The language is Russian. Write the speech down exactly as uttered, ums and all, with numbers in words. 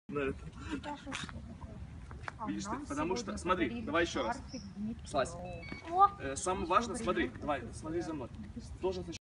на это. Видишь ты? Потому что, смотри, давай еще раз. Слазь. Э, самое важное, смотри, давай, смотри за мной. Должен